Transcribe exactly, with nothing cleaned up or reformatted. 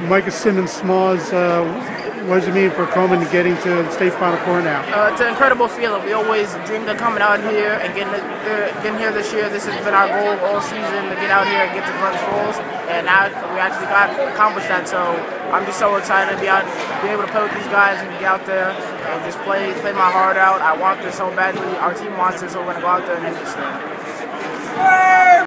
Micah Simmons-Smalks, uh, what does it mean for Coleman getting to the state Final Four now? Uh, it's an incredible feeling. We always dreamed of coming out here and getting uh, getting here this year. This has been our goal all season, to get out here and get to Glens Falls, and now we actually got accomplished that. So I'm just so excited to be out, be able to play with these guys and get out there and just play play my heart out. I want this so badly. Our team wants this, so we're gonna go out there and do this thing.